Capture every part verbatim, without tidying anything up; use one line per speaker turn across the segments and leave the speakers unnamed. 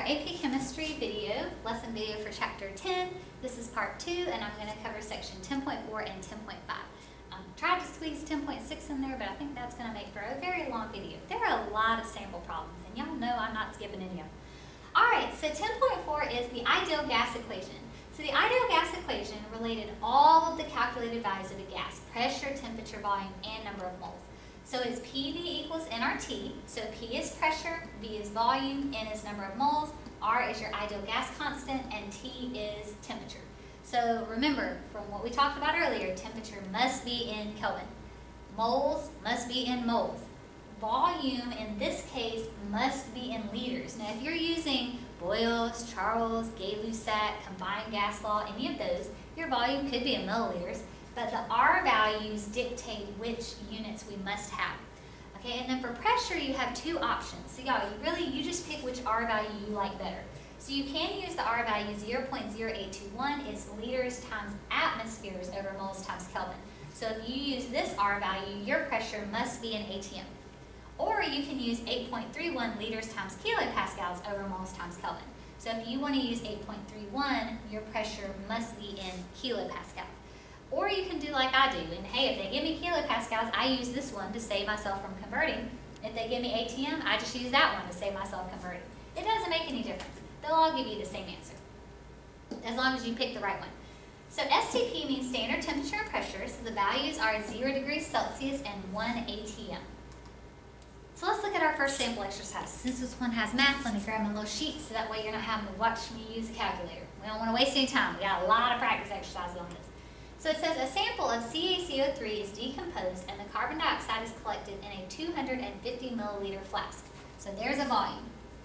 A P Chemistry video, lesson video for chapter ten. This is part two, and I'm going to cover section ten point four and ten point five. Um, tried to squeeze ten point six in there, but I think that's going to make for a very long video. There are a lot of sample problems, and y'all know I'm not skipping any of them. Alright, so ten point four is the ideal gas equation. So the ideal gas equation related all of the calculated values of a gas: pressure, temperature, volume, and number of moles. So it's P V equals N R T. So P is pressure, V is volume, N is number of moles, R is your ideal gas constant, and T is temperature. So remember, from what we talked about earlier, temperature must be in Kelvin. Moles must be in moles. Volume, in this case, must be in liters. Now, if you're using Boyle's, Charles, Gay-Lussac, combined gas law, any of those, your volume could be in milliliters, but the R values dictate which units we must have. Okay, and then for pressure, you have two options. So y'all, you really, you just pick which R value you like better. So you can use the R value zero point zero eight two one. It's liters times atmospheres over moles times Kelvin. So if you use this R value, your pressure must be in A T M. Or you can use eight point three one liters times kilopascals over moles times Kelvin. So if you want to use eight point three one, your pressure must be in kilopascals. Or you can do like I do, and hey, if they give me kilopascals, I use this one to save myself from converting. If they give me A T M, I just use that one to save myself converting. It doesn't make any difference. They'll all give you the same answer, as long as you pick the right one. So S T P means standard temperature and pressure, so the values are zero degrees Celsius and one A T M. So let's look at our first sample exercise. Since this one has math, let me grab my little sheet so that way you're not having to watch me use a calculator. We don't want to waste any time. We got a lot of practice exercises on this. So it says a sample of C a C O three is decomposed and the carbon dioxide is collected in a two hundred fifty milliliter flask. So there's a volume.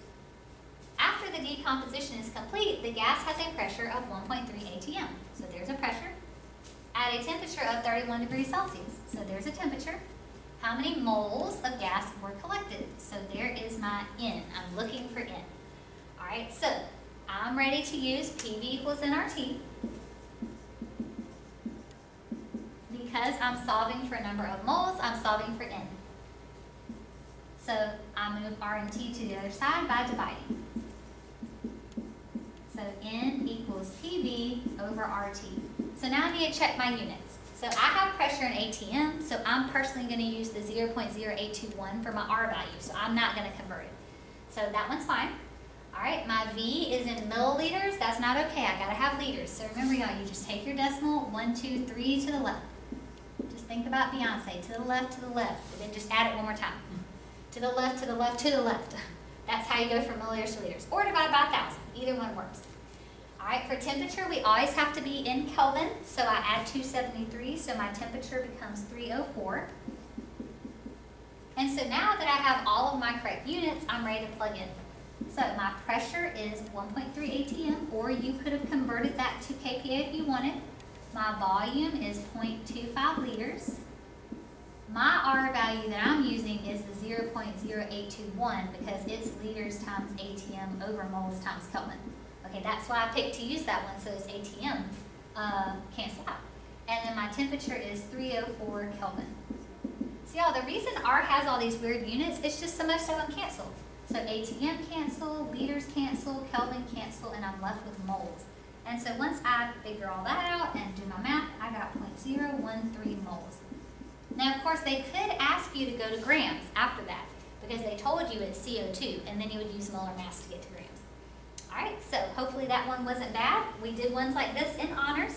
After the decomposition is complete, the gas has a pressure of one point three A T M. So there's a pressure. At a temperature of thirty-one degrees Celsius. So there's a temperature. How many moles of gas were collected? So there is my N. I'm looking for N. Alright, so I'm ready to use P V equals N R T. Because I'm solving for a number of moles, I'm solving for N. So I move R and T to the other side by dividing. So N equals P V over R T. So now I need to check my units. So I have pressure in A T M, so I'm personally going to use the zero point zero eight two one for my R value, so I'm not going to convert it. So that one's fine. Alright, my V is in milliliters. That's not okay. I got to have liters. So remember, y'all, you just take your decimal, one, two, three to the left. Just think about Beyonce, to the left, to the left, and then just add it one more time. To the left, to the left, to the left. That's how you go from milliliters to liters. Or divide by one thousand. Either one works. Alright, for temperature, we always have to be in Kelvin, so I add two seventy-three, so my temperature becomes three oh four. And so now that I have all of my correct units, I'm ready to plug in. So my pressure is one point three A T M, or you could have converted that to K P A if you wanted. My volume is zero point two five liters. My R value that I'm using is the zero point zero eight two one because it's liters times A T M over moles times Kelvin. Okay, that's why I picked to use that one, so it's A T M uh, cancel out. And then my temperature is three oh four Kelvin. So y'all, the reason R has all these weird units, it's just so most of them cancel. So A T M cancel, liters cancel, Kelvin cancel, and I'm left with moles. And so once I figure all that out and do my math, I got zero point zero one three moles. Now, of course, they could ask you to go to grams after that because they told you it's C O two, and then you would use molar mass to get to grams. All right, so hopefully that one wasn't bad. We did ones like this in honors.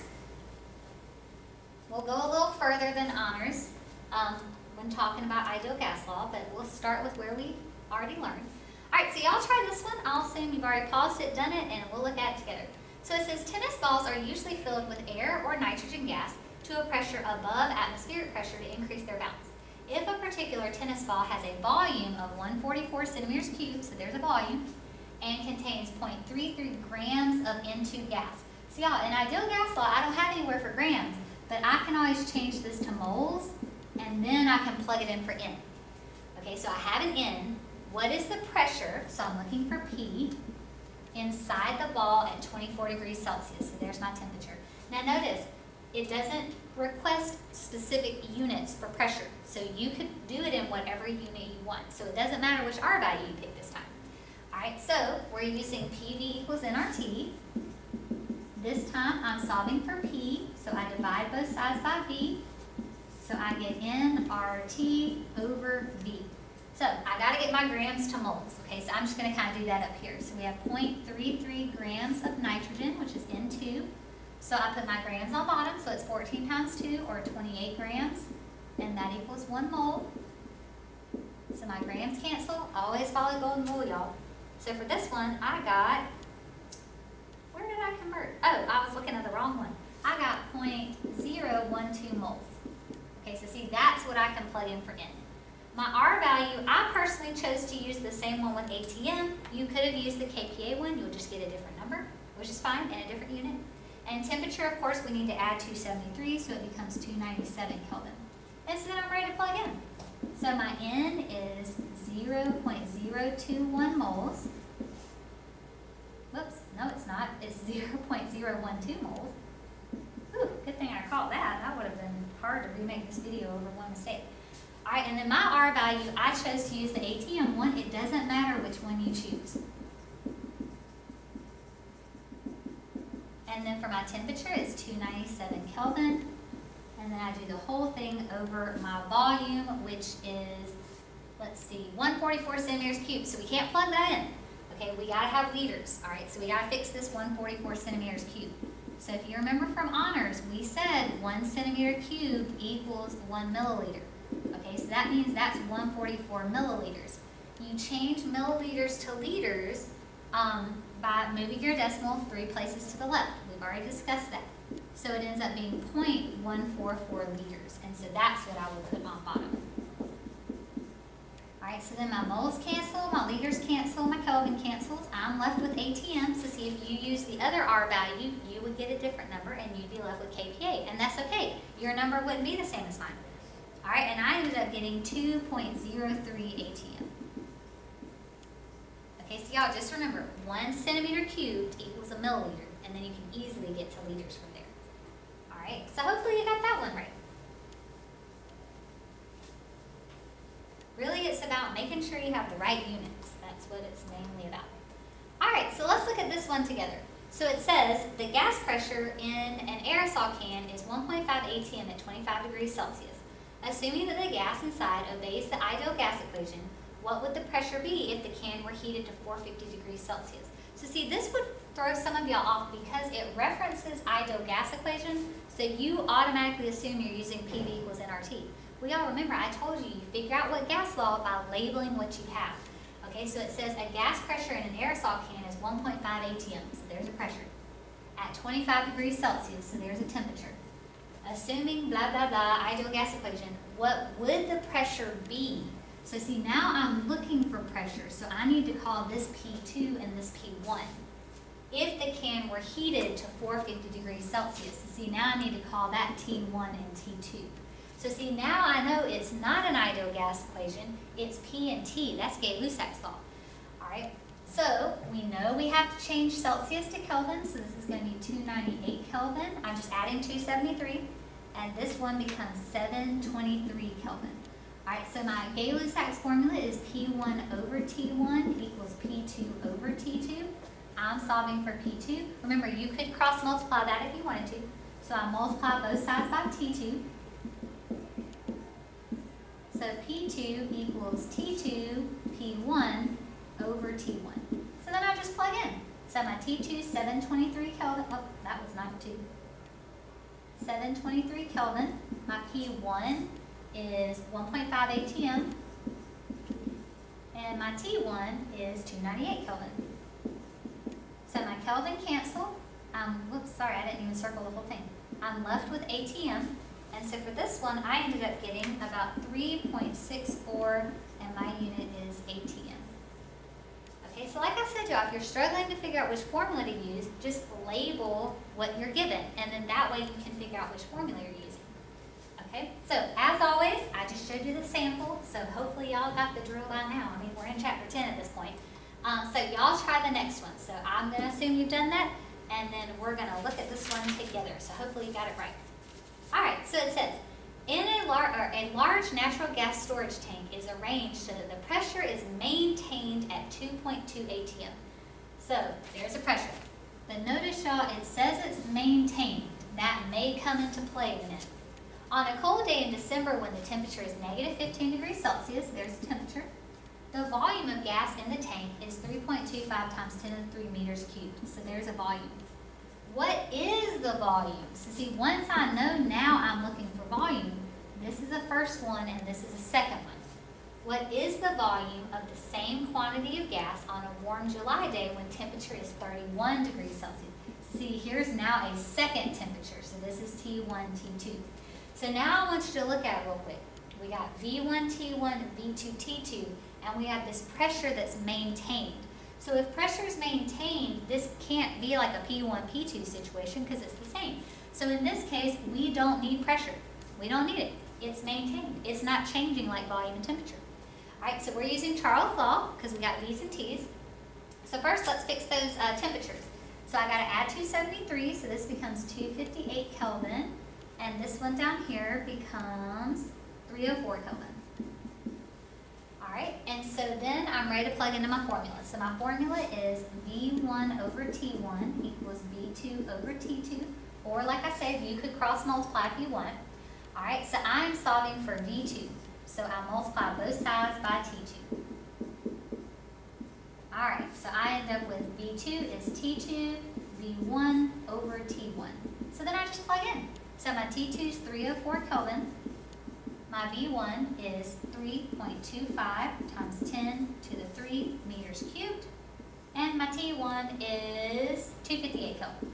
We'll go a little further than honors um, when talking about ideal gas law, but we'll start with where we already learned. All right, so y'all try this one. I'll assume you've already paused it, done it, and we'll look at it together. So it says tennis balls are usually filled with air or nitrogen gas to a pressure above atmospheric pressure to increase their bounce. If a particular tennis ball has a volume of one hundred forty-four centimeters cubed, so there's a volume, and contains zero point three three grams of N two gas. So y'all, in ideal gas law, I don't have anywhere for grams, but I can always change this to moles, and then I can plug it in for N. Okay, so I have an N. What is the pressure? So I'm looking for P. Inside the ball at twenty-four degrees Celsius. So there's my temperature. Now notice, it doesn't request specific units for pressure. So you could do it in whatever unit you want. So it doesn't matter which R value you pick this time. All right, so we're using P V equals N R T. This time I'm solving for P, so I divide both sides by V. So I get N R T over V. So I gotta get my grams to moles. Okay, so I'm just gonna kind of do that up here. So we have zero point three three grams of nitrogen, which is N two. So I put my grams on bottom, so it's fourteen times two, or twenty-eight grams, and that equals one mole. So my grams cancel. Always follow golden rule, y'all. So for this one, I got, where did I convert? Oh, I was looking at the wrong one. I got zero point zero one two moles. Okay, so see, that's what I can plug in for N. My R value, I personally chose to use the same one with A T M. You could have used the K P A one. You'll just get a different number, which is fine, and a different unit. And temperature, of course, we need to add two seventy-three, so it becomes two ninety-seven Kelvin. And so then I'm ready to plug in. So my N is zero point zero two one moles. Whoops, no it's not. It's zero point zero one two moles. Ooh, good thing I caught that. That would have been hard to remake this video over one mistake. All right, and then my R value, I chose to use the A T M one. It doesn't matter which one you choose. And then for my temperature, it's two ninety-seven Kelvin. And then I do the whole thing over my volume, which is, let's see, one forty-four centimeters cubed. So we can't plug that in. Okay, we gotta have liters. All right, so we gotta fix this one forty-four centimeters cubed. So if you remember from honors, we said one centimeter cubed equals one milliliter. Okay, so that means that's one forty-four milliliters. You change milliliters to liters um, by moving your decimal three places to the left. We've already discussed that. So it ends up being zero point one four four liters, and so that's what I would put on bottom. All right, so then my moles cancel, my liters cancel, my Kelvin cancels. I'm left with A T M, so see if you use the other R value, you would get a different number, and you'd be left with K P A, and that's okay. Your number wouldn't be the same as mine. All right, and I ended up getting two point zero three A T M. Okay, so y'all just remember, one centimeter cubed equals a milliliter, and then you can easily get to liters from there. All right, so hopefully you got that one right. Really, it's about making sure you have the right units. That's what it's mainly about. All right, so let's look at this one together. So it says the gas pressure in an aerosol can is one point five A T M at twenty-five degrees Celsius. Assuming that the gas inside obeys the ideal gas equation, what would the pressure be if the can were heated to four hundred fifty degrees Celsius? So see, this would throw some of y'all off because it references ideal gas equation, so you automatically assume you're using P V equals N R T. Well, y'all remember, I told you, you figure out what gas law by labeling what you have. Okay, so it says a gas pressure in an aerosol can is one point five A T M, so there's a pressure. At twenty-five degrees Celsius, so there's a temperature. Assuming blah, blah, blah, ideal gas equation, what would the pressure be? So see, now I'm looking for pressure, so I need to call this P two and this P one. If the can were heated to four hundred fifty degrees Celsius, so see, now I need to call that T one and T two. So see, now I know it's not an ideal gas equation, it's P and T. That's Gay-Lussac's law. All right, so we know we have to change Celsius to Kelvin, so this is going to be two ninety-eight Kelvin. I'm just adding two seventy-three, and this one becomes seven twenty-three Kelvin. All right, so my Gay-Lussac's formula is P one over T one equals P two over T two. I'm solving for P two. Remember, you could cross multiply that if you wanted to. So I multiply both sides by T two. So P two equals T two P one over T one. So then I just plug in. So my T two, seven twenty-three Kelvin. Oh, that was not two. seven twenty-three Kelvin. My P one is one point five A T M. And my T one is two ninety-eight Kelvin. So my Kelvin cancel. Um, whoops, sorry, I didn't even circle the whole thing. I'm left with A T M. And so for this one, I ended up getting about three point six four, and my unit is A T M. Okay, so like I said, y'all, if you're struggling to figure out which formula to use, just label what you're given, and then that way you can figure out which formula you're using. Okay, so as always, I just showed you the sample, so hopefully y'all got the drill by now. I mean, we're in chapter ten at this point. Um, so y'all try the next one. So I'm going to assume you've done that, and then we're going to look at this one together. So hopefully you got it right. All right, so it says, in a, lar or a large natural gas storage tank is arranged so that the pressure is maintained at two point two A T M. So there's a pressure. But notice y'all, it says it's maintained. That may come into play in it. On a cold day in December when the temperature is negative fifteen degrees Celsius, there's the temperature, the volume of gas in the tank is three point two five times ten to the three meters cubed. So there's a volume. What is the volume? So see, once I know now I'm looking for volume, this is the first one and this is the second one. What is the volume of the same quantity of gas on a warm July day when temperature is thirty-one degrees Celsius? See, here's now a second temperature. So this is T one, T two. So now I want you to look at it real quick. We got V one, T one, and V two, T two, and we have this pressure that's maintained. So if pressure is maintained, this can't be like a P one, P two situation because it's the same. So in this case, we don't need pressure. We don't need it. It's maintained. It's not changing like volume and temperature. All right, so we're using Charles' law because we got V's and T's. So first, let's fix those uh, temperatures. So I got to add two seventy-three, so this becomes two fifty-eight Kelvin, and this one down here becomes three oh four Kelvin. All right, and so then I'm ready to plug into my formula. So my formula is V one over T one equals V two over T two, or like I said, you could cross multiply if you want. All right, so I'm solving for V two. So I multiply both sides by T two. All right, so I end up with V two is T two, V one over T one. So then I just plug in. So my T two is three oh four Kelvin. My V one is three point two five times ten to the three meters cubed. And my T one is two fifty-eight Kelvin.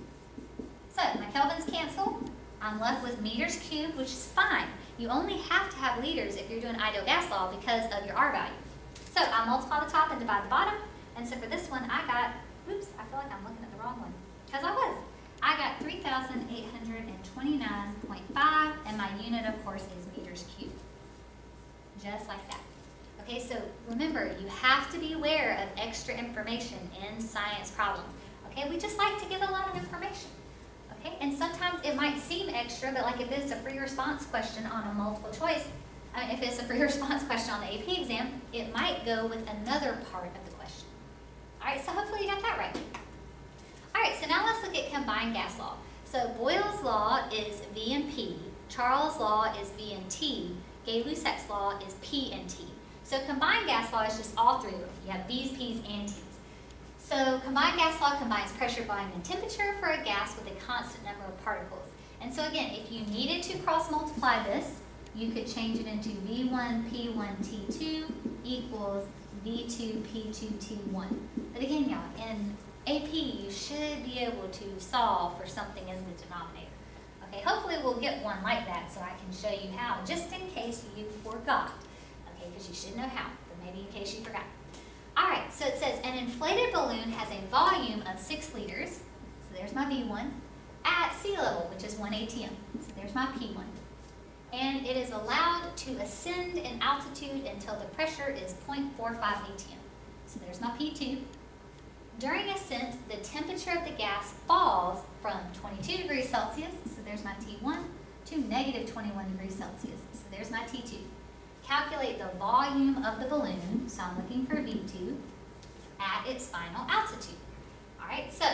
So my Kelvins cancel. I'm left with meters cubed, which is fine. You only have to have liters if you're doing ideal gas law because of your R value. So I multiply the top and divide the bottom. And so for this one, I got, oops, I feel like I'm looking at the wrong one. Because I was. I got three thousand eight hundred twenty-nine point five, and my unit, of course, is meters cubed. Just like that. Okay, so remember, you have to be aware of extra information in science problems. Okay, we just like to give a lot of information. Okay, and sometimes it might seem extra, but like if it's a free response question on a multiple choice, I mean, if it's a free response question on the A P exam, it might go with another part of the question. All right, so hopefully you got that right. All right, so now let's look at combined gas law. So Boyle's law is V and P, Charles' law is V and T, Gay-Lussac's law is P and T. So combined gas law is just all three of them. You have V's, P's, and T's. So combined gas law combines pressure, volume, and temperature for a gas with a constant number of particles. And so again, if you needed to cross multiply this, you could change it into V one, P one, T two equals V two, P two, T one. But again, y'all, in A P, you should be able to solve for something in the denominator. Okay, hopefully we'll get one like that so I can show you how, just in case you forgot. Okay, because you should know how, but maybe in case you forgot. All right, so it says an inflated balloon has a volume of six liters, so there's my V one, at sea level, which is one A T M, so there's my P one. And it is allowed to ascend in altitude until the pressure is zero point four five A T M. So there's my P two. During ascent, the temperature of the gas falls from twenty-two degrees Celsius, so there's my T one, to negative twenty-one degrees Celsius, so there's my T two. Calculate the volume of the balloon, so I'm looking for V two, at its final altitude. All right, so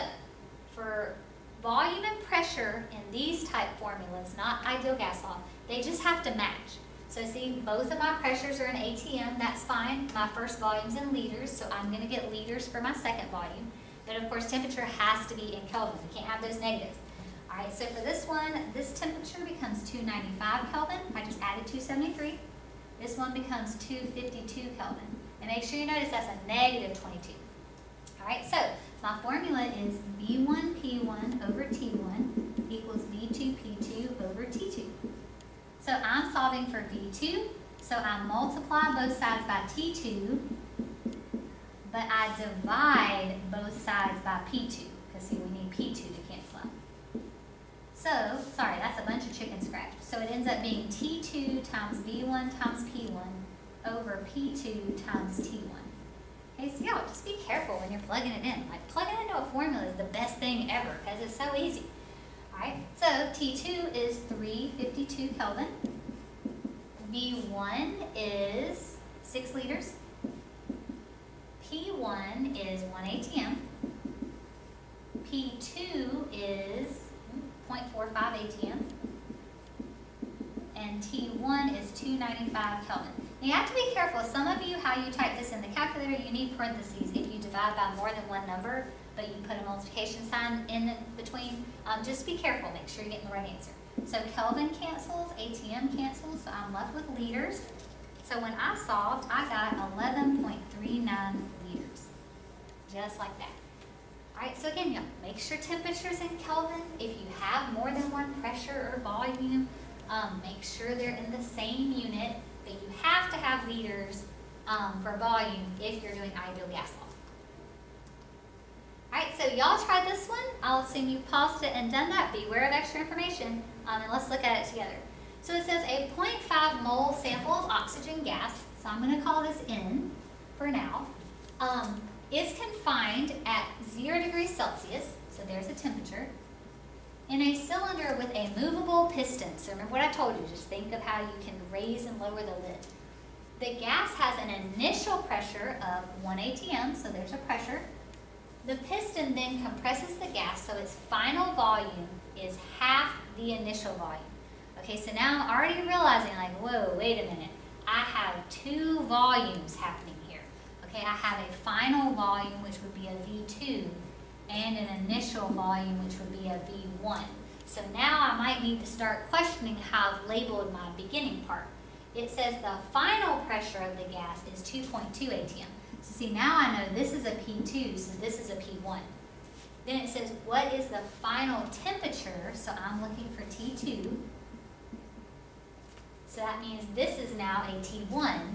for volume and pressure in these type formulas, not ideal gas law, they just have to match. So see, both of my pressures are in A T M, that's fine. My first volume's in liters, so I'm gonna get liters for my second volume. But of course, temperature has to be in Kelvin. We can't have those negatives. All right, so for this one, this temperature becomes two ninety-five Kelvin. I just added two seventy-three. This one becomes two fifty-two Kelvin. And make sure you notice that's a negative twenty-two. All right, so my formula is V one P one over T one equals V two P two over T two. So I'm solving for V two, so I multiply both sides by T two, but I divide both sides by P two, because see, we need P two to cancel out. So, sorry, that's a bunch of chicken scratch. So it ends up being T two times V one times P one over P two times T one. Okay, so y'all, just be careful when you're plugging it in. Like, plugging into a formula is the best thing ever, because it's so easy. Alright, so T two is three hundred fifty-two Kelvin. V one is six liters. P one is one A T M. P two is zero point four five A T M. And T one is two hundred ninety-five Kelvin. Now you have to be careful. Some of you, how you type this in the calculator, you need parentheses if you divide by more than one number, but you put a multiplication sign in between. Um, just be careful. Make sure you're getting the right answer. So Kelvin cancels, A T M cancels, so I'm left with liters. So when I solved, I got eleven point three nine liters. Just like that. Alright, so again, y'all, make sure temperature's in Kelvin. If you have more than one pressure or volume, um, make sure they're in the same unit, but you have to have liters um, for volume if you're doing ideal gas law. Alright, so y'all tried this one. I'll assume you paused it and done that. Beware of extra information, um, and let's look at it together. So it says a zero point five mole sample of oxygen gas, so I'm going to call this N for now, um, is confined at zero degrees Celsius, so there's a temperature, in a cylinder with a movable piston. So remember what I told you, just think of how you can raise and lower the lid. The gas has an initial pressure of one A T M, so there's a pressure. The piston then compresses the gas, so its final volume is half the initial volume. Okay, so now I'm already realizing, like, whoa, wait a minute. I have two volumes happening here. Okay, I have a final volume, which would be a V two, and an initial volume, which would be a V one. So now I might need to start questioning how I've labeled my beginning part. It says the final pressure of the gas is two point two A T M. So see, now I know this is a P two, so this is a P one. Then it says, what is the final temperature? So I'm looking for T two. So that means this is now a T one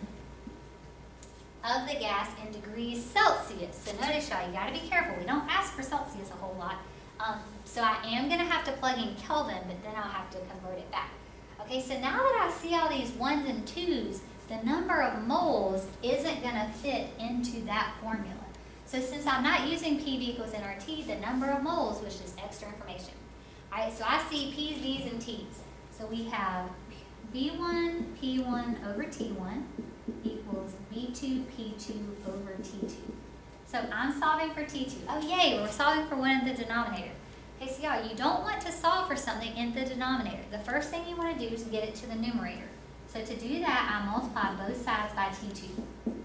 of the gas in degrees Celsius. So notice, y'all, you got to be careful. We don't ask for Celsius a whole lot. Um, so I am going to have to plug in Kelvin, but then I'll have to convert it back. Okay, so now that I see all these ones and twos, the number of moles isn't going to fit into that formula. So since I'm not using P V equals N R T, the number of moles was just extra information. All right, so I see P's, V's, and T's. So we have V one P one over T one equals V two P two over T two. So I'm solving for T two. Oh yay, we're solving for one in the denominator. Okay, so y'all, you don't want to solve for something in the denominator. The first thing you want to do is get it to the numerator. So to do that, I multiply both sides by T two.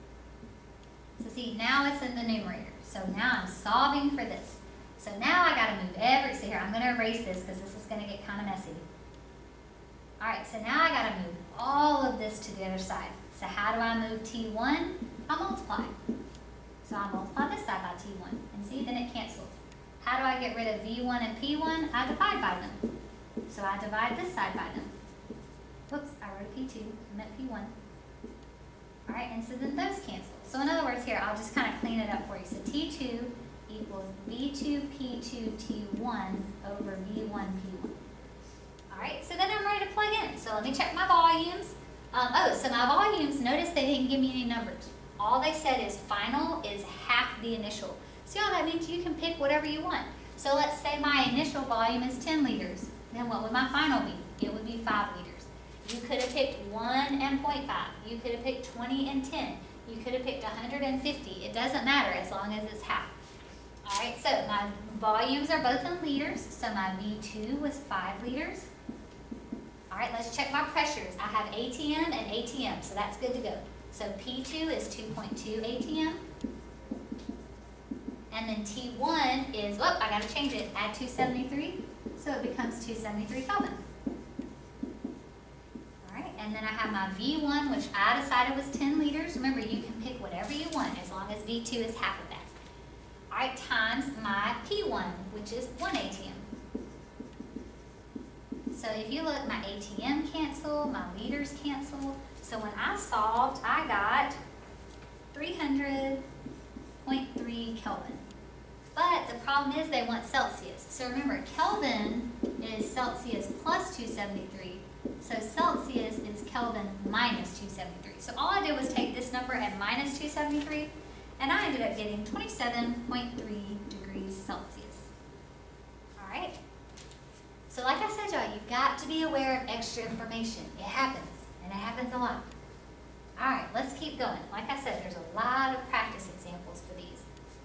So see, now it's in the numerator. So now I'm solving for this. So now I got to move every, see here, I'm going to erase this because this is going to get kind of messy. All right, so now I got to move all of this to the other side. So how do I move T one? I multiply. So I multiply this side by T one. And see, then it cancels. How do I get rid of V one and P one? I divide by them. So I divide this side by them. Whoops, I wrote a P two, I meant P one. All right, and so then those cancel. So in other words here, I'll just kind of clean it up for you. So T two equals V two P two T one over V one P one. All right, so then I'm ready to plug in. So let me check my volumes. Um, oh, so my volumes, notice they didn't give me any numbers. All they said is final is half the initial. See how that means you can pick whatever you want. So let's say my initial volume is ten liters. Then what would my final be? It would be five liters. You could have picked one and zero point five. You could have picked twenty and ten. You could have picked one hundred fifty. It doesn't matter as long as it's half. All right, so my volumes are both in liters. So my V two was five liters. All right, let's check my pressures. I have A T M and A T M, so that's good to go. So P two is two point two A T M. And then T one is, whoop, I got to change it, add two seventy-three, so it becomes two seventy-three Kelvin. All right, and then I have my V one, which I decided was ten liters. Remember, you can pick whatever you want as long as V two is half of that. All right, times my P one, which is one A T M. So if you look, my A T M cancel, my liters cancel. So when I solved, I got three hundred point three Kelvin. But the problem is they want Celsius. So remember, Kelvin is Celsius plus two seventy-three. So Celsius is Kelvin minus two seventy-three. So all I did was take this number and minus two seventy-three, and I ended up getting twenty-seven point three degrees Celsius. All right. So like I said, y'all, you've got to be aware of extra information. It happens, and it happens a lot. All right, let's keep going. Like I said, there's a lot of practice examples for these.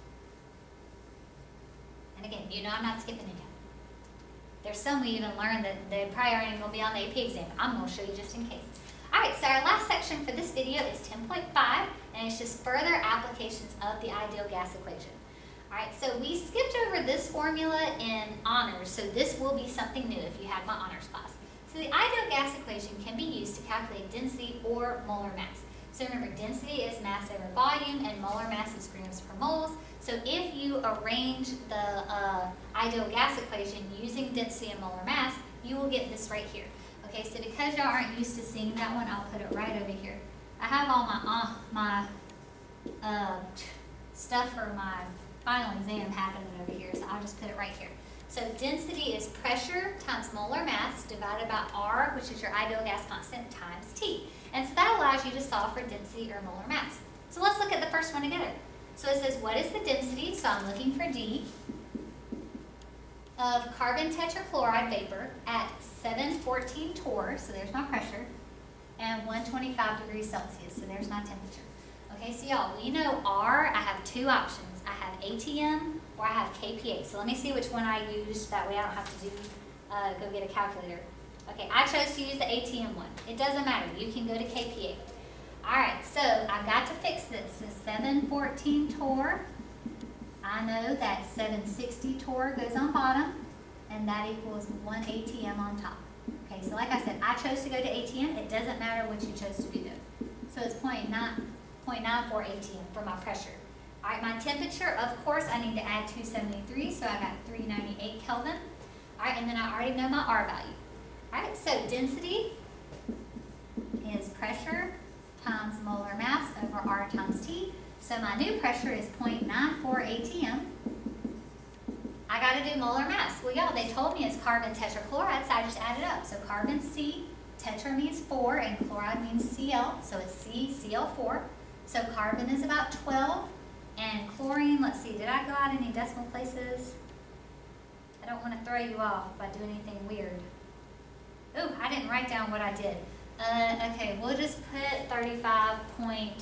And again, you know I'm not skipping any. There's some we even learned that they probably aren't even going to be on the A P exam. I'm going to show you just in case. All right, so our last section for this video is ten point five, and it's just further applications of the ideal gas equation. All right, so we skipped over this formula in honors, so this will be something new if you had my honors class. So the ideal gas equation can be used to calculate density or molar mass. So remember, density is mass over volume, and molar mass is grams per moles. So if you arrange the uh, ideal gas equation using density and molar mass, you will get this right here. Okay, so because y'all aren't used to seeing that one, I'll put it right over here. I have all my uh, my uh, stuff for my final exam happening over here, so I'll just put it right here. So density is pressure times molar mass divided by R, which is your ideal gas constant, times T. And so that allows you to solve for density or molar mass. So let's look at the first one together. So it says, what is the density? So I'm looking for D of carbon tetrachloride vapor at seven fourteen torr, so there's my pressure, and one twenty-five degrees Celsius, so there's my temperature. Okay, so y'all, we know R, I have two options. I have A T M or I have K P A. So let me see which one I use, that way I don't have to do, uh, go get a calculator. Okay, I chose to use the A T M one. It doesn't matter, you can go to K P A. All right, so I've got to fix this. So seven fourteen torr. I know that seven sixty torr goes on bottom, and that equals one A T M on top. Okay, so like I said, I chose to go to A T M. It doesn't matter what you chose to do though. So it's zero point nine four A T M for my pressure. All right, my temperature, of course, I need to add two seventy-three, so I got three ninety-eight Kelvin. All right, and then I already know my R value. All right, so density is pressure times molar mass over R times T. So my new pressure is zero point nine four A T M. I got to do molar mass. Well, y'all, they told me it's carbon tetrachloride, so I just added up. So carbon C, tetra means four, and chloride means Cl, so it's C, C L four. So carbon is about twelve, and chlorine, let's see, did I go out any decimal places? I don't want to throw you off by doing anything weird. Ooh, I didn't write down what I did. Uh, okay, we'll just put thirty-five point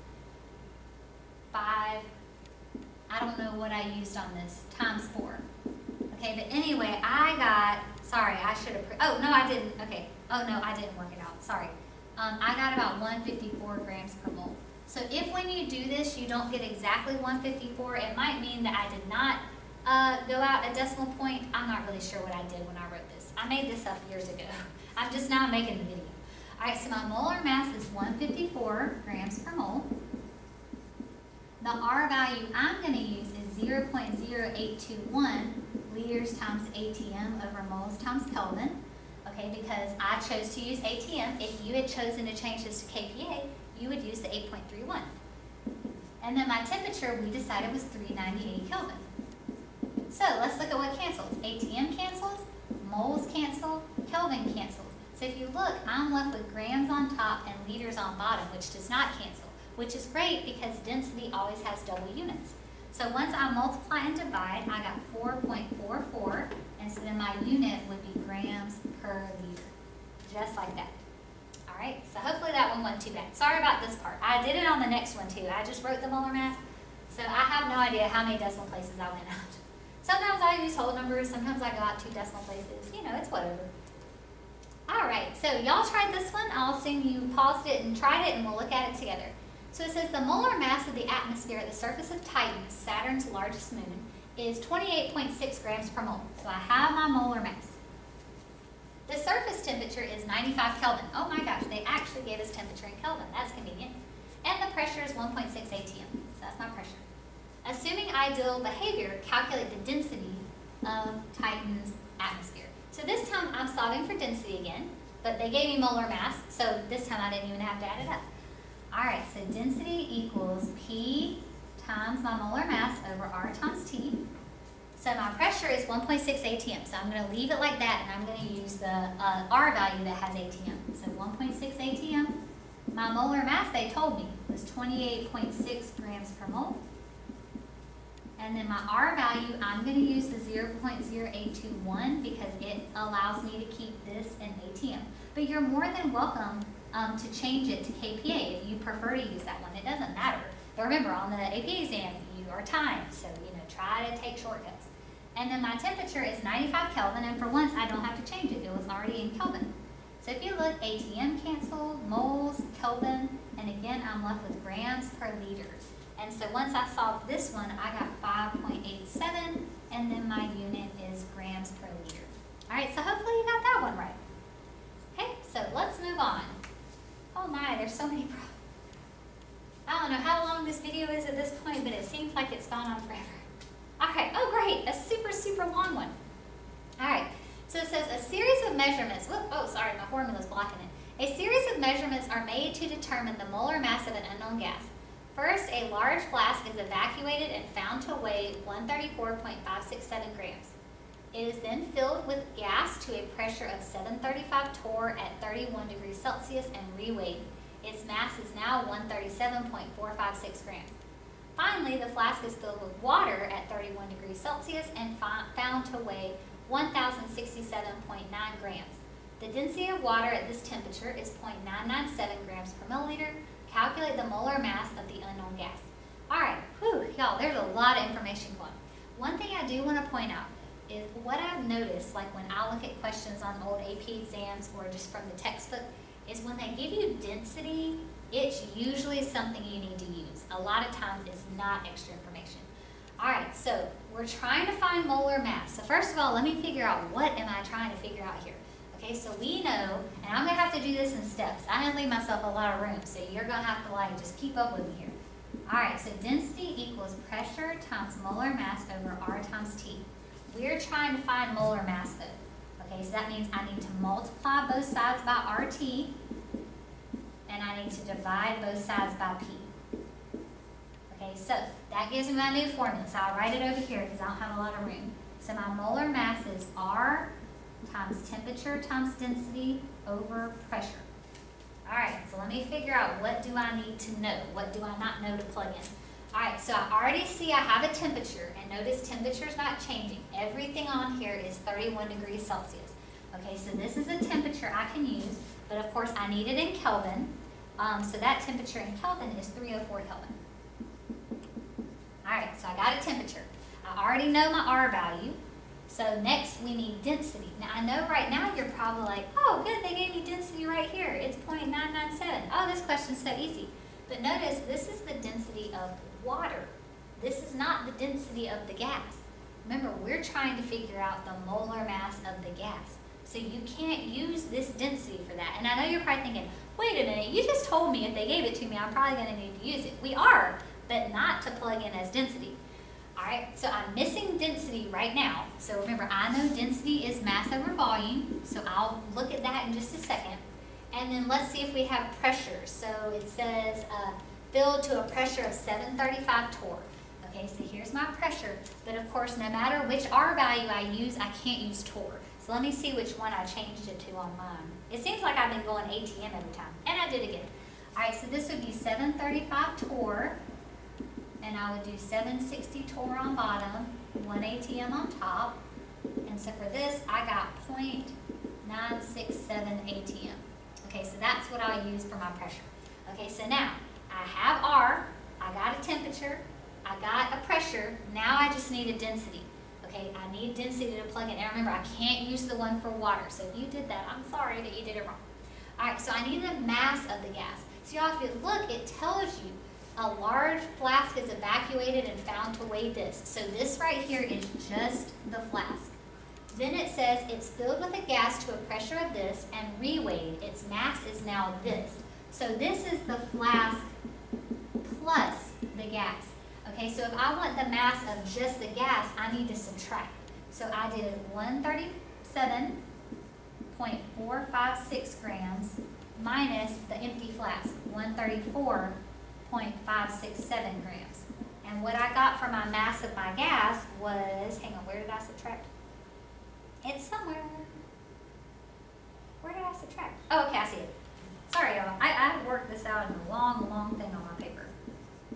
five, I don't know what I used on this, times four. Okay, but anyway, I got, sorry, I should have, oh, no, I didn't, okay. Oh, no, I didn't work it out, sorry. Um, I got about one fifty-four grams per mole. So if when you do this, you don't get exactly one fifty-four, it might mean that I did not uh, go out a decimal point. I'm not really sure what I did when I wrote this. I made this up years ago. I'm just now making the video. All right, so my molar mass is one fifty-four grams per mole. The R value I'm going to use is zero point zero eight two one liters times A T M over moles times Kelvin. Okay, because I chose to use A T M. If you had chosen to change this to K P A, you would use the eight point three one. And then my temperature, we decided, was three ninety-eight Kelvin. So let's look at what cancels. A T M cancels, moles cancel, Kelvin cancels. So if you look, I'm left with grams on top and liters on bottom, which does not cancel, which is great because density always has double units. So once I multiply and divide, I got four point four four, and so then my unit would be grams per liter, just like that. All right, so hopefully that one wasn't too bad. Sorry about this part. I did it on the next one too. I just wrote the molar mass, so I have no idea how many decimal places I went out. Sometimes I use whole numbers, sometimes I go out two decimal places. You know, it's whatever. All right, so y'all tried this one. I'll assume you paused it and tried it, and we'll look at it together. So it says the molar mass of the atmosphere at the surface of Titan, Saturn's largest moon, is twenty-eight point six grams per mole. So I have my molar mass. The surface temperature is ninety-five Kelvin. Oh my gosh, they actually gave us temperature in Kelvin. That's convenient. And the pressure is one point six A T M. So that's my pressure. Assuming ideal behavior, calculate the density of Titan's atmosphere. So this time I'm solving for density again, but they gave me molar mass, so this time I didn't even have to add it up. All right, so density equals P times my molar mass over R times T. So my pressure is one point six A T M, so I'm going to leave it like that, and I'm going to use the uh, R value that has A T M. So one point six A T M. My molar mass, they told me, was twenty-eight point six grams per mole. And then my R value, I'm going to use the zero point zero eight two one because it allows me to keep this in A T M. But you're more than welcome um, to change it to K P A if you prefer to use that one. It doesn't matter. But remember, on the A P A exam, you are timed, so you know, try to take shortcuts. And then my temperature is ninety-five Kelvin, and for once, I don't have to change it. It was already in Kelvin. So if you look, A T M canceled, moles, Kelvin, and again, I'm left with grams per liter. And so once I solved this one, I got five point eight seven, and then my unit is grams per liter. All right, so hopefully you got that one right. Okay, so let's move on. Oh my, there's so many problems. I don't know how long this video is at this point, but it seems like it's gone on forever. All right, oh great, a super, super long one. All right, so it says a series of measurements, whoop, oh sorry, my formula's blocking it. A series of measurements are made to determine the molar mass of an unknown gas. First, a large flask is evacuated and found to weigh one hundred thirty-four point five six seven grams. It is then filled with gas to a pressure of seven thirty-five torr at thirty-one degrees Celsius and reweighed. Its mass is now one hundred thirty-seven point four five six grams. Finally, the flask is filled with water at thirty-one degrees Celsius and found to weigh one thousand sixty-seven point nine grams. The density of water at this temperature is zero point nine nine seven grams per milliliter. Calculate the molar mass of the unknown gas. All right, whew, y'all, there's a lot of information going. One thing I do want to point out is what I've noticed, like when I look at questions on old A P exams or just from the textbook, is when they give you density, it's usually something you need to use. A lot of times it's not extra information. All right, so we're trying to find molar mass. So first of all, let me figure out what am I trying to figure out here. Okay, so we know, and I'm gonna have to do this in steps. I didn't leave myself a lot of room, so you're gonna have to like just keep up with me here. All right, so density equals pressure times molar mass over R times T. We're trying to find molar mass though. Okay, so that means I need to multiply both sides by R T, and I need to divide both sides by P. Okay, so that gives me my new formula. So I'll write it over here because I don't have a lot of room. So my molar mass is R times temperature times density over pressure. All right, so let me figure out what do I need to know? What do I not know to plug in? All right, so I already see I have a temperature, and notice temperature is not changing. Everything on here is thirty-one degrees Celsius. Okay, so this is a temperature I can use, but of course I need it in Kelvin. Um, so that temperature in Kelvin is three oh four Kelvin. All right, so I got a temperature. I already know my R value. So next we need density. Now I know right now you're probably like, oh good, they gave me density right here. It's zero point nine nine seven. Oh, this question's so easy. But notice this is the density of water. This is not the density of the gas. Remember, we're trying to figure out the molar mass of the gas. So you can't use this density for that. And I know you're probably thinking, wait a minute, you just told me if they gave it to me, I'm probably gonna need to use it. We are, but not to plug in as density. All right, so I'm missing density right now. So remember, I know density is mass over volume, so I'll look at that in just a second. And then let's see if we have pressure. So it says uh, filled to a pressure of seven thirty-five torr. Okay, so here's my pressure, but of course, no matter which R value I use, I can't use torr. So let me see which one I changed it to on mine. It seems like I've been going A T M every time, and I did again. All right, so this would be seven thirty-five torr. And I would do seven sixty torr on bottom, one A T M on top. And so for this, I got zero point nine six seven A T M. Okay, so that's what I use for my pressure. Okay, so now I have R, I got a temperature, I got a pressure, now I just need a density. Okay, I need density to plug in. And remember, I can't use the one for water. So if you did that, I'm sorry that you did it wrong. All right, so I need the mass of the gas. So y'all, if you look, it tells you a large flask is evacuated and found to weigh this. So this right here is just the flask. Then it says it's filled with a gas to a pressure of this and reweighed. Its mass is now this. So this is the flask plus the gas. Okay, so if I want the mass of just the gas, I need to subtract. So I did one hundred thirty-seven point four five six grams minus the empty flask, one hundred thirty-four point five six seven grams. And what I got for my mass of my gas was, hang on, where did I subtract? It's somewhere. Where did I subtract? Oh, okay, I see it. Sorry, y'all. I, I worked this out in a long, long thing on my paper.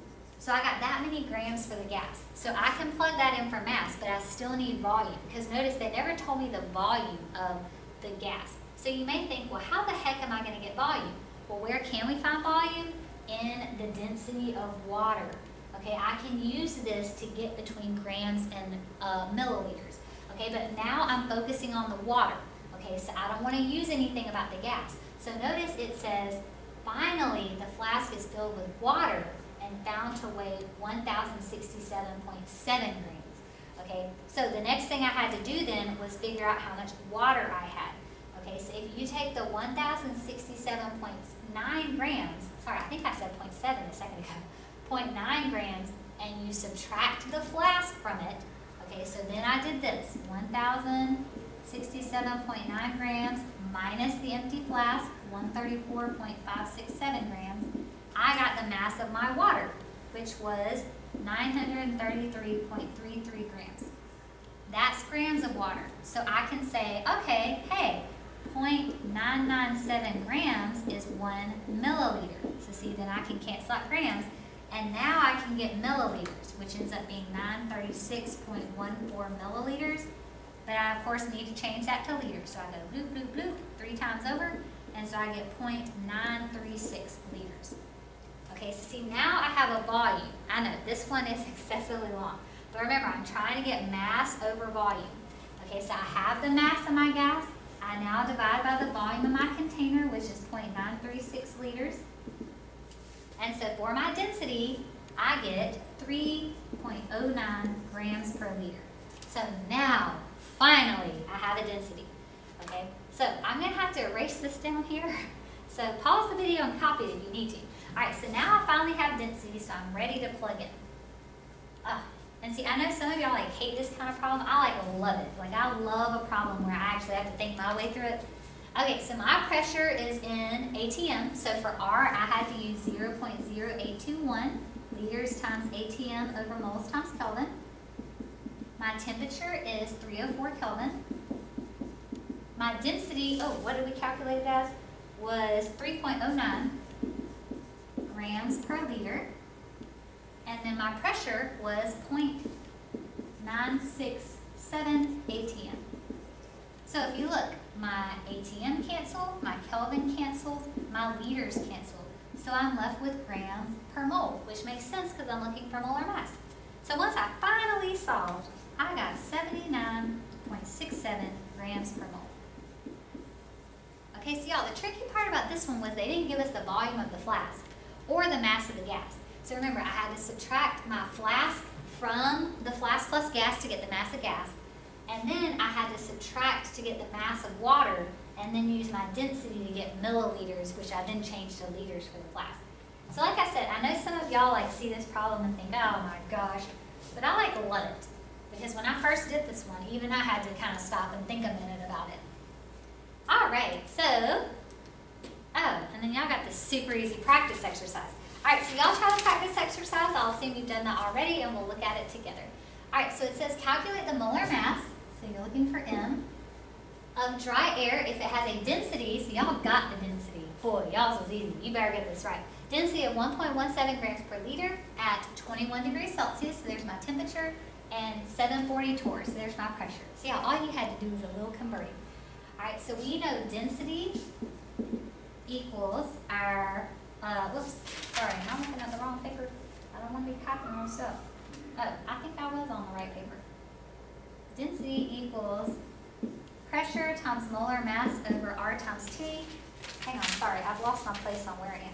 So I got that many grams for the gas. So I can plug that in for mass, but I still need volume, because notice they never told me the volume of the gas. So you may think, well, how the heck am I going to get volume? Well, where can we find volume? In the density of water. Okay, I can use this to get between grams and uh, milliliters. Okay, but now I'm focusing on the water. Okay, so I don't want to use anything about the gas. So notice it says, finally, the flask is filled with water and found to weigh one thousand sixty-seven point seven grams. Okay, so the next thing I had to do then was figure out how much water I had. Okay, so if you take the one thousand sixty-seven point nine grams, sorry, I think I said zero point seven a second ago, zero point nine grams, and you subtract the flask from it, okay, so then I did this, one thousand sixty-seven point nine grams minus the empty flask, one hundred thirty-four point five six seven grams, I got the mass of my water, which was nine hundred thirty-three point three three grams. That's grams of water. So I can say, okay, hey, zero point nine nine seven grams is one milliliter. So see, then I can cancel out grams, and now I can get milliliters, which ends up being nine hundred thirty-six point one four milliliters. But I, of course, need to change that to liters. So I go bloop, bloop, bloop, three times over, and so I get zero point nine three six liters. Okay, so see, now I have a volume. I know this one is excessively long, but remember, I'm trying to get mass over volume. Okay, so I have the mass of my gas. I now divide by the volume of my container, which is zero point nine three six liters. And so for my density, I get three point zero nine grams per liter. So now, finally, I have a density. Okay, so I'm going to have to erase this down here. So pause the video and copy it if you need to. All right, so now I finally have density, so I'm ready to plug in. Uh, and see, I know some of y'all like hate this kind of problem. I like love it. Like I love a problem where I actually have to think my way through it. Okay, so my pressure is in A T M. So for R, I had to use zero point zero eight two one liters times A T M over moles times Kelvin. My temperature is three hundred four Kelvin. My density, oh, what did we calculate it as? Was three point zero nine grams per liter. And then my pressure was zero point nine six seven A T M. So if you look, my A T M canceled, my Kelvin canceled, my liters canceled. So I'm left with grams per mole, which makes sense because I'm looking for molar mass. So once I finally solved, I got seventy-nine point six seven grams per mole. Okay, so y'all, the tricky part about this one was they didn't give us the volume of the flask or the mass of the gas. So remember, I had to subtract my flask from the flask plus gas to get the mass of gas, and then I had to subtract to get the mass of water, and then use my density to get milliliters, which I then changed to liters for the flask. So like I said, I know some of y'all like see this problem and think, oh my gosh, but I like love it. Because when I first did this one, even I had to kind of stop and think a minute about it. All right, so, oh, and then y'all got this super easy practice exercise. All right, so y'all try the practice exercise. I'll assume you've done that already, and we'll look at it together. All right, so it says calculate the molar mass, so you're looking for M, of dry air if it has a density, so y'all got the density. Boy, y'all's was easy. You better get this right. Density of one point one seven grams per liter at twenty-one degrees Celsius, so there's my temperature, and seven forty torr, so there's my pressure. So yeah, all you had to do was a little converting. All right, so we know density equals our, uh, whoops, sorry, I'm looking at the wrong paper. I don't want to be copying wrong stuff. Oh, I think I was on the right paper. Density equals pressure times molar mass over R times T. Hang on, sorry, I've lost my place on where I am.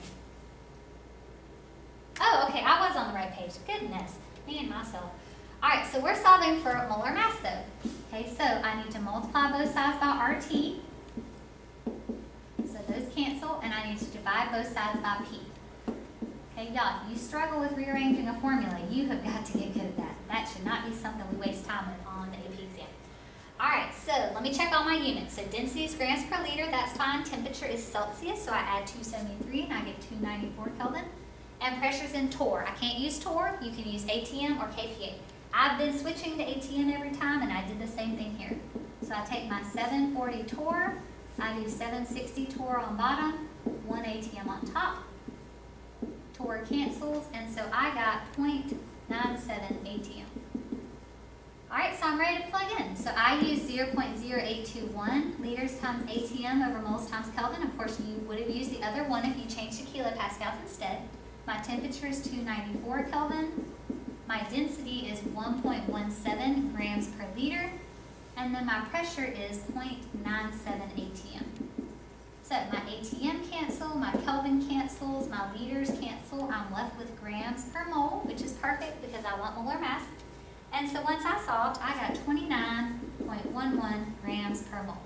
Oh, okay, I was on the right page. Goodness, me and myself. All right, so we're solving for molar mass though. Okay, so I need to multiply both sides by R T. So those cancel, and I need to divide both sides by P. Okay, y'all, if you struggle with rearranging a formula, you have got to get good at that. That should not be something we waste time with on the A P exam. All right, so let me check all my units. So density is grams per liter, that's fine. Temperature is Celsius, so I add two seventy-three and I get two ninety-four Kelvin. And pressure's in torr. I can't use torr, you can use A T M or K P A. I've been switching to A T M every time, and I did the same thing here. So I take my seven forty torr, I do seven sixty torr on bottom, one A T M on top. Torr four cancels, and so I got zero point nine seven A T M. All right, so I'm ready to plug in. So I use zero point zero eight two one liters times A T M over moles times Kelvin. Of course, you would have used the other one if you changed to kilopascals instead. My temperature is two ninety-four Kelvin. My density is one point one seven grams per liter. And then my pressure is zero point nine seven A T M. So my A T M cancel, my Kelvin cancels, my liters cancel. I'm left with grams per mole, which is perfect because I want molar mass. And so once I solved, I got twenty-nine point one one grams per mole.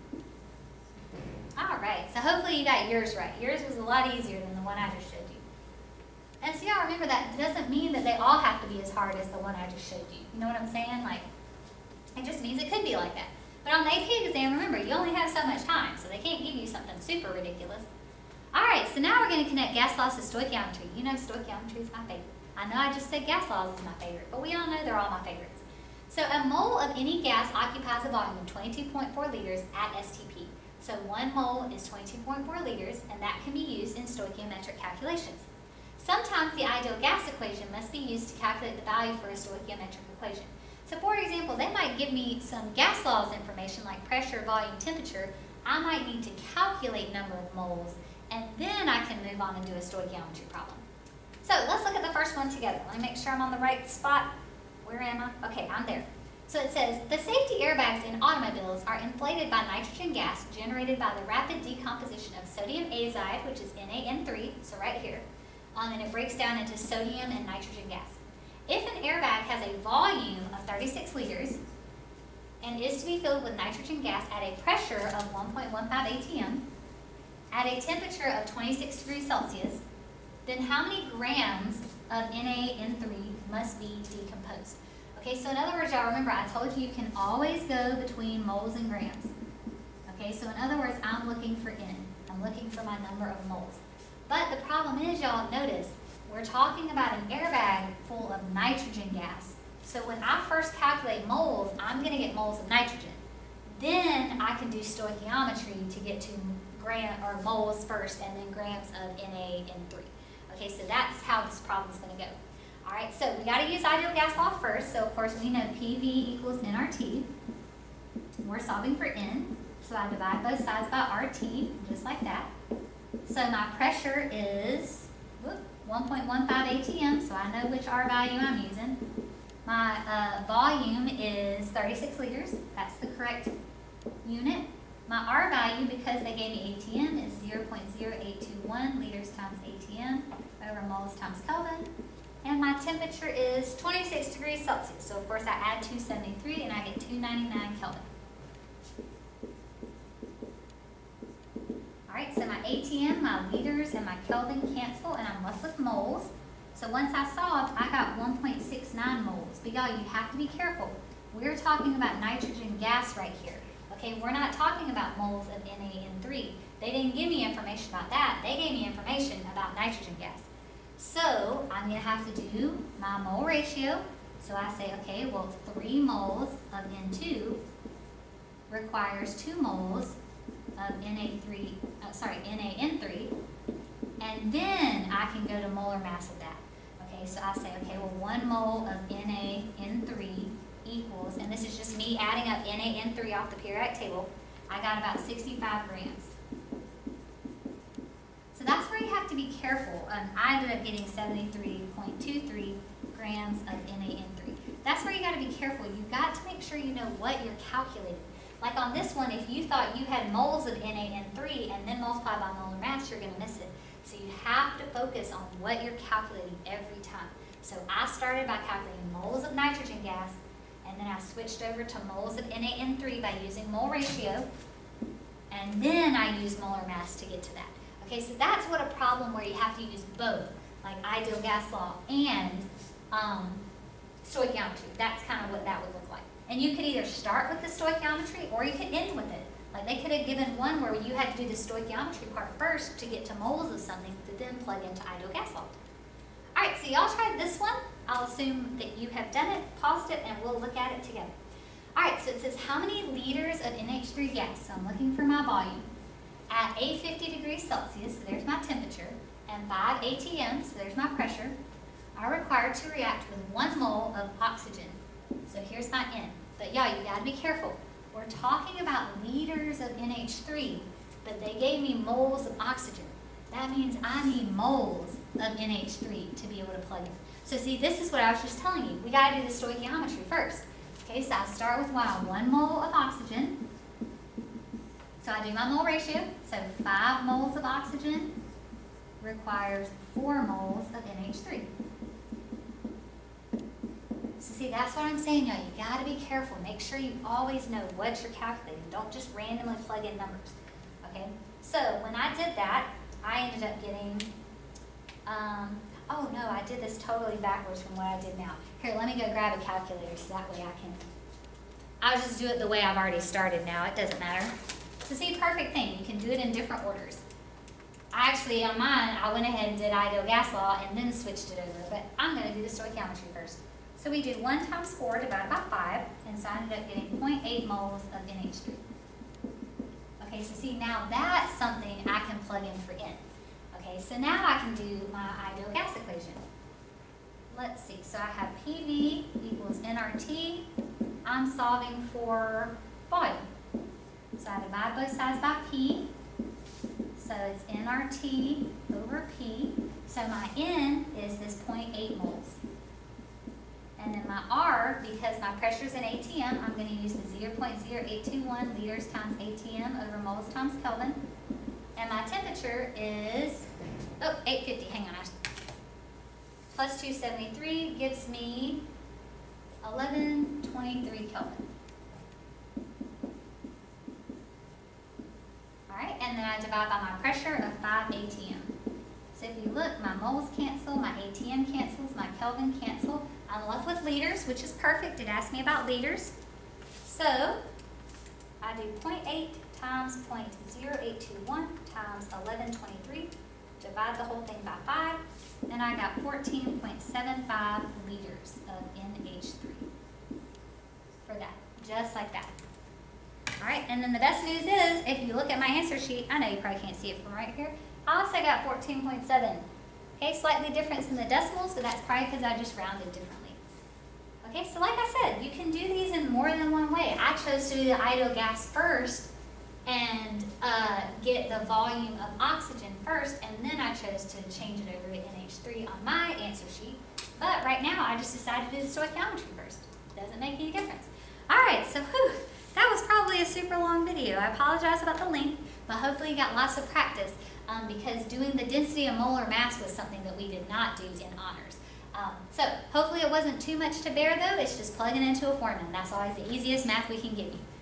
All right, so hopefully you got yours right. Yours was a lot easier than the one I just showed you. And so y'all remember that doesn't mean that they all have to be as hard as the one I just showed you. You know what I'm saying? Like, it just means it could be like that. But on the A P exam, remember, you only have so much time, so they can't give you something super ridiculous. All right, so now we're going to connect gas laws to stoichiometry. You know stoichiometry is my favorite. I know I just said gas laws is my favorite, but we all know they're all my favorites. So a mole of any gas occupies a volume of twenty-two point four liters at S T P. So one mole is twenty-two point four liters, and that can be used in stoichiometric calculations. Sometimes the ideal gas equation must be used to calculate the value for a stoichiometric equation. So for example, they might give me some gas laws information like pressure, volume, temperature. I might need to calculate number of moles, and then I can move on and do a stoichiometry problem. So let's look at the first one together. Let me make sure I'm on the right spot. Where am I? Okay, I'm there. So it says, the safety airbags in automobiles are inflated by nitrogen gas generated by the rapid decomposition of sodium azide, which is N A N three, so right here, um, and it breaks down into sodium and nitrogen gas. If an airbag has a volume of thirty-six liters and is to be filled with nitrogen gas at a pressure of one point one five A T M at a temperature of twenty-six degrees Celsius, then how many grams of N A N three must be decomposed? Okay, so in other words, y'all remember I told you you can always go between moles and grams. Okay, so in other words, I'm looking for N. I'm looking for my number of moles. But the problem is, y'all, notice, we're talking about an airbag full of nitrogen gas. So when I first calculate moles, I'm going to get moles of nitrogen. Then I can do stoichiometry to get to gram or moles first, and then grams of N A N three. Okay, so that's how this problem is going to go. All right, so we got to use ideal gas law first. So of course we know P V equals N R T. We're solving for N, so I divide both sides by R T, just like that. So my pressure is whoop, one point one five A T M, so I know which R value I'm using. My uh, volume is thirty-six liters. That's the correct unit. My R value, because they gave me A T M, is zero point zero eight two one liters times A T M over moles times Kelvin. And my temperature is twenty-six degrees Celsius. So of course I add two seventy-three and I get two ninety-nine Kelvin. All right, so my A T M, my liters, and my Kelvin cancel, and I'm left with moles. So once I solved, I got one point six nine moles. But y'all, you have to be careful. We're talking about nitrogen gas right here. Okay, we're not talking about moles of N A N three. They didn't give me information about that. They gave me information about nitrogen gas. So I'm going to have to do my mole ratio. So I say, okay, well, three moles of N two requires two moles of N A three, uh, sorry, N A N three, and then I can go to molar mass of that. Okay, so I say, okay, well, one mole of N A N three equals, and this is just me adding up N A N three off the periodic table, I got about sixty-five grams. So that's where you have to be careful. Um, I ended up getting seventy-three point two three grams of N A N three. That's where you got to be careful. You've got to make sure you know what you're calculating. Like on this one, if you thought you had moles of N A N three and then multiply by molar mass, you're going to miss it. So you have to focus on what you're calculating every time. So I started by calculating moles of nitrogen gas, and then I switched over to moles of N A N three by using mole ratio, and then I used molar mass to get to that. Okay, so that's what a problem where you have to use both, like ideal gas law and um, stoichiometry. That's kind of what that would look like. And you could either start with the stoichiometry or you could end with it. Like they could have given one where you had to do the stoichiometry part first to get to moles of something to then plug into ideal gas law. All right, so y'all tried this one. I'll assume that you have done it, paused it, and we'll look at it together. All right, so it says how many liters of N H three gas? So I'm looking for my volume. At eight hundred fifty degrees Celsius, so there's my temperature, and five A T M, so there's my pressure, are required to react with one mole of oxygen. So here's my N. But yeah, you gotta be careful. We're talking about liters of N H three, but they gave me moles of oxygen. That means I need moles of N H three to be able to plug in. So see, this is what I was just telling you. We gotta do the stoichiometry first. Okay, so I start with wow, one mole of oxygen. So I do my mole ratio. So five moles of oxygen requires four moles of N H three. So see, that's what I'm saying, y'all. You gotta be careful. Make sure you always know what you're calculating. Don't just randomly plug in numbers. Okay? So when I did that, I ended up getting, um, oh no, I did this totally backwards from what I did now. Here, let me go grab a calculator so that way I can, I'll just do it the way I've already started now. It doesn't matter. So see, perfect thing. You can do it in different orders. I actually, on mine, I went ahead and did ideal gas law and then switched it over, but I'm going to do the stoichiometry first. So we did one times four divided by five, and so I ended up getting zero point eight moles of N H three. Okay, so see, now that's something I can plug in for N. Okay, so now I can do my ideal gas equation. Let's see, so I have P V equals N R T. I'm solving for volume. So I divide both sides by P. So it's N R T over P. So my N is this zero point eight moles. And then my R, because my pressure is in A T M, I'm going to use the zero point zero eight two one liters times A T M over moles times Kelvin. And my temperature is, oh, eight fifty, hang on. Plus two seventy-three gives me eleven twenty-three Kelvin. All right, and then I divide by my pressure of five A T M. So if you look, my moles cancel, my A T M cancels, my Kelvin cancel. I'm left with liters, which is perfect. It asked me about liters. So I do zero point eight times zero point zero eight two one times eleven twenty-three. Divide the whole thing by five, and I got fourteen point seven five liters of N H three for that, just like that. All right, and then the best news is, if you look at my answer sheet, I know you probably can't see it from right here, I also got fourteen point seven. Okay, slightly difference in the decimals, but that's probably because I just rounded differently. Okay, so like I said, you can do these in more than one way. I chose to do the ideal gas first and uh, get the volume of oxygen first, and then I chose to change it over to N H three on my answer sheet. But right now, I just decided to do the stoichiometry first. Doesn't make any difference. All right, so whew, that was probably a super long video. I apologize about the length, but hopefully you got lots of practice um, because doing the density of molar mass was something that we did not do in honors. Um, so hopefully it wasn't too much to bear though. It's just plugging into a formula. That's always the easiest math we can give you.